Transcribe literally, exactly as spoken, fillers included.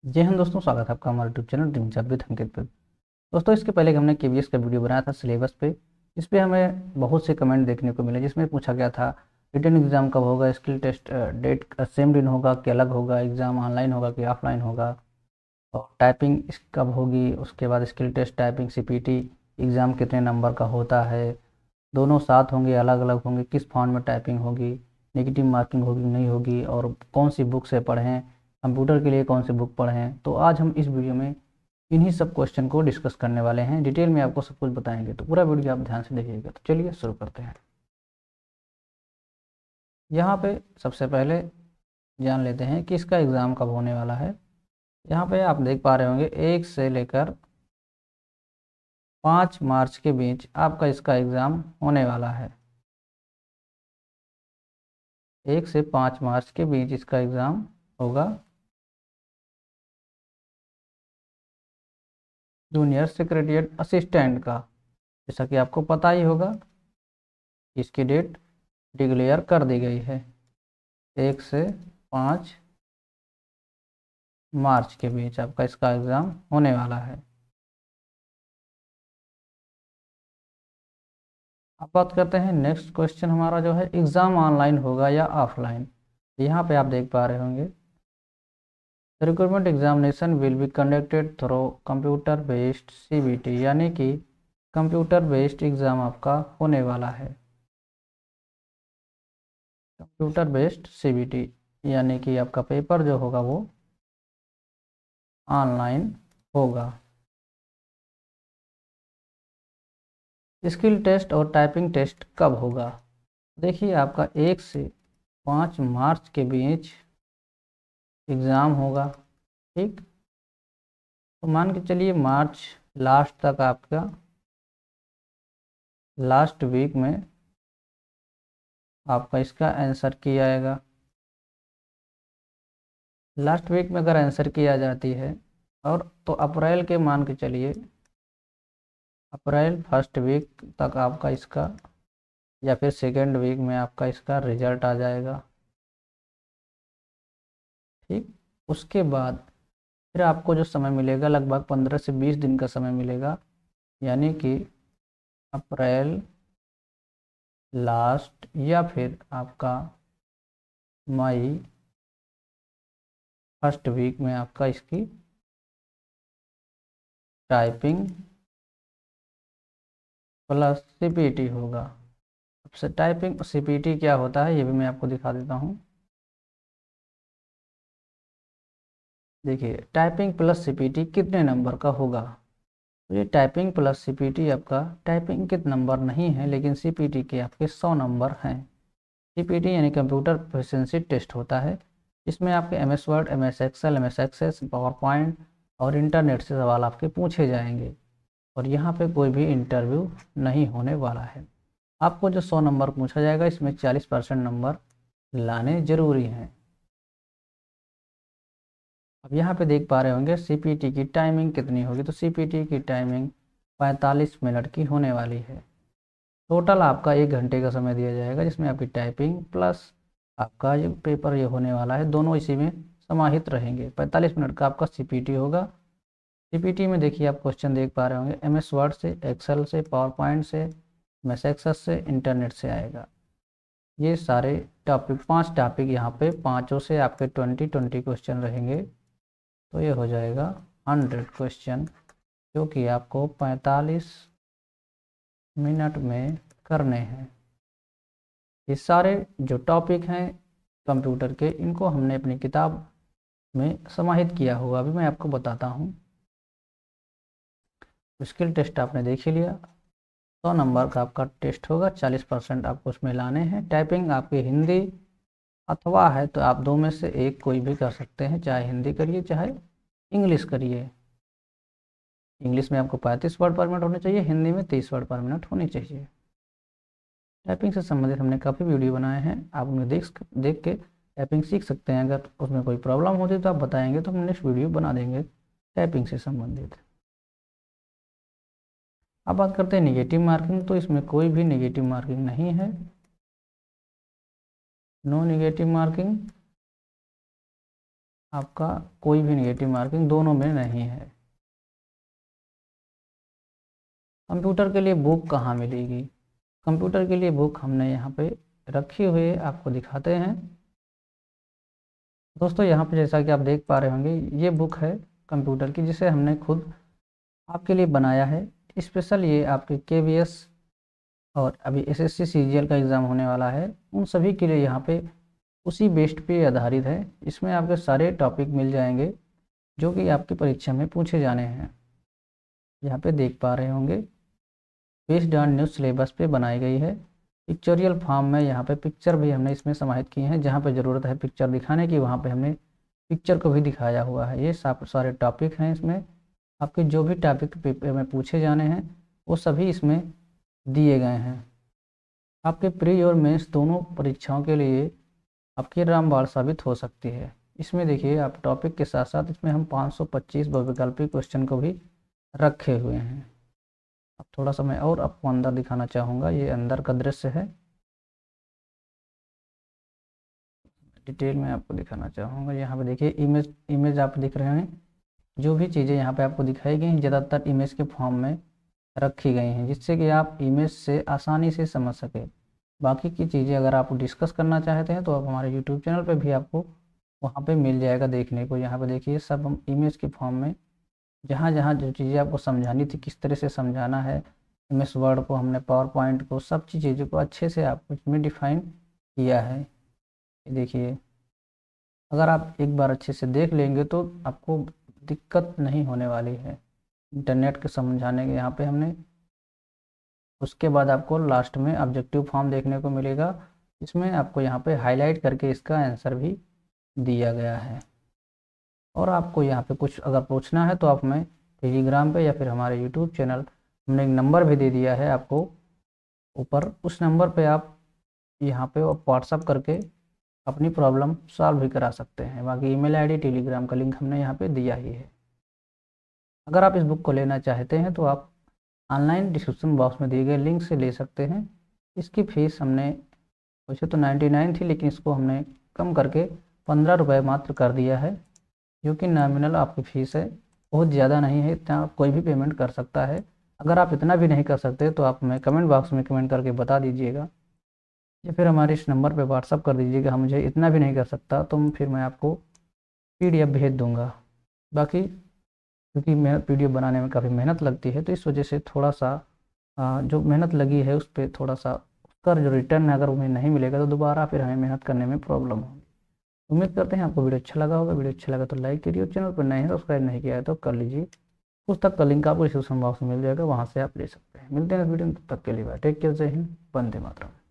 जय हिंद दोस्तों, स्वागत है आपका हमारे YouTube channel dream job with Ankit पे। दोस्तों, इसके पहले हमने केवीएस का वीडियो बनाया था सिलेबस पे। इस पे हमें बहुत से कमेंट देखने को मिले, जिसमें पूछा गया था रिटन एग्ज़ाम कब होगा, स्किल टेस्ट डेट सेम दिन होगा कि अलग होगा, एग्ज़ाम ऑनलाइन होगा कि ऑफलाइन होगा, और टाइपिंग कब होगी, उसके बाद skill test typing CPT exam कितने नंबर का होता है, दोनों साथ होंगे अलग अलग होंगे, किस फॉर्म में टाइपिंग होगी, नेगेटिव मार्किंग होगी नहीं होगी, और कौन सी बुक से पढ़ें, कंप्यूटर के लिए कौन सी बुक पढ़ें। तो आज हम इस वीडियो में इन्हीं सब क्वेश्चन को डिस्कस करने वाले हैं, डिटेल में आपको सब कुछ बताएंगे। तो पूरा वीडियो आप ध्यान से देखिएगा। तो चलिए शुरू करते हैं। यहाँ पे सबसे पहले जान लेते हैं कि इसका एग्ज़ाम कब होने वाला है। यहाँ पे आप देख पा रहे होंगे एक से लेकर पाँच मार्च के बीच आपका इसका एग्ज़ाम होने वाला है। एक से पाँच मार्च के बीच इसका एग्ज़ाम होगा जूनियर सेक्रेटरिएट असिस्टेंट का। जैसा कि आपको पता ही होगा, इसकी डेट डिक्लेयर कर दी गई है। एक से पाँच मार्च के बीच आपका इसका एग्ज़ाम होने वाला है। अब बात करते हैं नेक्स्ट क्वेश्चन हमारा जो है, एग्ज़ाम ऑनलाइन होगा या ऑफलाइन। यहाँ पे आप देख पा रहे होंगे, the recruitment examination will be conducted through computer based CBT, यानी कि कंप्यूटर बेस्ड एग्ज़ाम आपका होने वाला है। कंप्यूटर बेस्ड सीबीटी यानी कि आपका पेपर जो होगा वो ऑनलाइन होगा। स्किल टेस्ट और टाइपिंग टेस्ट कब होगा? देखिए, आपका एक से पाँच मार्च के बीच एग्ज़ाम होगा। ठीक, तो मान के चलिए मार्च लास्ट तक, आपका लास्ट वीक में आपका इसका आंसर किया जाएगा। लास्ट वीक में अगर आंसर किया जाती है और तो अप्रैल के मान के चलिए अप्रैल फर्स्ट वीक तक आपका इसका, या फिर सेकेंड वीक में आपका इसका रिजल्ट आ जाएगा। ठीक, उसके बाद फिर आपको जो समय मिलेगा लगभग पंद्रह से बीस दिन का समय मिलेगा, यानी कि अप्रैल लास्ट या फिर आपका मई फर्स्ट वीक में आपका इसकी टाइपिंग प्लस सीपीटी होगा। सबसे टाइपिंग सीपीटी क्या होता है ये भी मैं आपको दिखा देता हूँ। देखिए, टाइपिंग प्लस सीपीटी कितने नंबर का होगा। तो ये टाइपिंग प्लस सीपीटी आपका टाइपिंग के नंबर नहीं है, लेकिन सीपीटी के आपके सौ नंबर हैं। सीपीटी यानी कंप्यूटर प्रोफिशिएंसी टेस्ट होता है। इसमें आपके M S Word, M S Excel, M S Access, PowerPoint और इंटरनेट से सवाल आपके पूछे जाएंगे, और यहाँ पे कोई भी इंटरव्यू नहीं होने वाला है। आपको जो सौ नंबर पूछा जाएगा, इसमें चालीस परसेंट नंबर लाने जरूरी हैं। अब यहाँ पे देख पा रहे होंगे सीपीटी की टाइमिंग कितनी होगी। तो सीपीटी की टाइमिंग पैंतालीस मिनट की होने वाली है। टोटल आपका एक घंटे का समय दिया जाएगा, जिसमें आपकी टाइपिंग प्लस आपका ये पेपर ये होने वाला है, दोनों इसी में समाहित रहेंगे। पैंतालीस मिनट का आपका सीपीटी होगा। सीपीटी में देखिए, आप क्वेश्चन देख पा रहे होंगे, एम एस वर्ड से, एक्सेल से, पावर पॉइंट से, एम एस एक्सेस से, इंटरनेट से आएगा। ये सारे टॉपिक, पांच टॉपिक यहाँ पे, पाँचों से आपके ट्वेंटी ट्वेंटी क्वेश्चन रहेंगे। तो ये हो जाएगा हंड्रेड क्वेश्चन, जो कि आपको पैंतालीस मिनट में करने हैं। ये सारे जो टॉपिक हैं कंप्यूटर के, इनको हमने अपनी किताब में समाहित किया हुआ, अभी मैं आपको बताता हूँ। स्किल टेस्ट आपने देख ही लिया, सौ नंबर का आपका टेस्ट होगा, चालीस परसेंट आपको उसमें लाने हैं। टाइपिंग आपकी हिंदी अथवा है तो आप दो में से एक कोई भी कर सकते हैं, चाहे हिंदी करिए चाहे इंग्लिश करिए। इंग्लिश में आपको पैंतीस वर्ड पर मिनट होने चाहिए, हिंदी में तीस वर्ड पर मिनट होनी चाहिए। टाइपिंग से संबंधित हमने काफ़ी वीडियो बनाए हैं, आप उन्हें देख देख के टाइपिंग सीख सकते हैं। अगर उसमें कोई प्रॉब्लम होती है तो आप बताएंगे, तो हम नेक्स्ट वीडियो बना देंगे टाइपिंग से संबंधित। अब बात करते हैं निगेटिव मार्किंग। तो इसमें कोई भी निगेटिव मार्किंग नहीं है, नो निगेटिव मार्किंग। आपका कोई भी नेगेटिव मार्किंग दोनों में नहीं है। कंप्यूटर के लिए बुक कहाँ मिलेगी? कंप्यूटर के लिए बुक हमने यहाँ पे रखी हुई है, आपको दिखाते हैं। दोस्तों यहाँ पे जैसा कि आप देख पा रहे होंगे, ये बुक है कंप्यूटर की, जिसे हमने खुद आपके लिए बनाया है स्पेशल। ये आपके के वी एस और अभी S S C C G L का एग्ज़ाम होने वाला है, उन सभी के लिए यहाँ पे उसी बेस्ड पे आधारित है। इसमें आपके सारे टॉपिक मिल जाएंगे जो कि आपकी परीक्षा में पूछे जाने हैं। यहाँ पे देख पा रहे होंगे बेस्ड ऑन न्यू सिलेबस पे बनाई गई है। पिक्चोरियल फॉर्म में यहाँ पे पिक्चर भी हमने इसमें समाहित किए हैं, जहाँ पे ज़रूरत है पिक्चर दिखाने की वहाँ पे हमने पिक्चर को भी दिखाया हुआ है। ये सारे टॉपिक हैं इसमें, आपके जो भी टॉपिक पेपर में पूछे जाने हैं वो सभी इसमें दिए गए हैं। आपके प्री और मेंस दोनों परीक्षाओं के लिए आपकी रामबाण साबित हो सकती है। इसमें देखिए आप टॉपिक के साथ साथ इसमें हम पाँच सौ पच्चीस बहुविकल्पी क्वेश्चन को भी रखे हुए हैं। अब थोड़ा सा मैं और आपको अंदर दिखाना चाहूँगा, ये अंदर का दृश्य है, डिटेल में आपको दिखाना चाहूँगा। यहाँ पे देखिए इमेज इमेज आप दिख रहे हैं, जो भी चीज़ें यहाँ पे आपको दिखाई गई हैं ज़्यादातर इमेज के फॉर्म में रखी गई हैं, जिससे कि आप इमेज से आसानी से समझ सकें। बाकी की चीज़ें अगर आप डिस्कस करना चाहते हैं तो आप हमारे यूट्यूब चैनल पे भी आपको वहाँ पे मिल जाएगा देखने को। यहाँ पे देखिए सब हम इमेज के फॉर्म में जहाँ जहाँ जो चीज़ें आपको समझानी थी, किस तरह से समझाना है, एम एस वर्ड को, हमने पावर पॉइंट को, सब चीज़ों को अच्छे से आपको इसमें डिफाइन किया है। देखिए अगर आप एक बार अच्छे से देख लेंगे तो आपको दिक्कत नहीं होने वाली है इंटरनेट के समझाने के। यहाँ पे हमने उसके बाद आपको लास्ट में ऑब्जेक्टिव फॉर्म देखने को मिलेगा, इसमें आपको यहाँ पे हाईलाइट करके इसका आंसर भी दिया गया है। और आपको यहाँ पे कुछ अगर पूछना है तो आप हमें टेलीग्राम पे या फिर हमारे यूट्यूब चैनल, हमने एक नंबर भी दे दिया है आपको ऊपर, उस नंबर पे आप यहाँ पे व्हाट्सअप करके अपनी प्रॉब्लम सॉल्व भी करा सकते हैं। बाकी ईमेल आईडी, टेलीग्राम का लिंक हमने यहाँ पे दिया ही है। अगर आप इस बुक को लेना चाहते हैं तो आप ऑनलाइन डिस्क्रिप्शन बॉक्स में दिए गए लिंक से ले सकते हैं। इसकी फ़ीस हमने वैसे तो नाइन्टी नाइन थी, लेकिन इसको हमने कम करके पंद्रह रुपये मात्र कर दिया है, जो कि नॉमिनल आपकी फ़ीस है, बहुत ज़्यादा नहीं है, इतना आप कोई भी पेमेंट कर सकता है। अगर आप इतना भी नहीं कर सकते तो आप हमें कमेंट बॉक्स में कमेंट करके बता दीजिएगा, या फिर हमारे इस नंबर पे व्हाट्सअप कर दीजिएगा, हम मुझे इतना भी नहीं कर सकता तो फिर मैं आपको पीडीएफ भेज दूँगा। बाकी क्योंकि मैं पीडीएफ बनाने में काफ़ी मेहनत लगती है, तो इस वजह से थोड़ा सा जो मेहनत लगी है उस पर थोड़ा सा उसका जो रिटर्न है अगर उन्हें नहीं मिलेगा तो दोबारा फिर हमें मेहनत करने में प्रॉब्लम होगी। उम्मीद करते हैं आपको वीडियो अच्छा लगा होगा। वीडियो अच्छा लगा तो लाइक करिए, चैनल पर नए हैं सब्सक्राइब नहीं किया है तो कर लीजिए। पुस्तक का लिंक आपको डिस्क्रिप्शन बॉक्स में मिल जाएगा, वहाँ से आप ले सकते हैं। मिलते हैं इस वीडियो में, तब तक के लिए बाय, टेक केयर, जय हिंद, वंदे मातरम।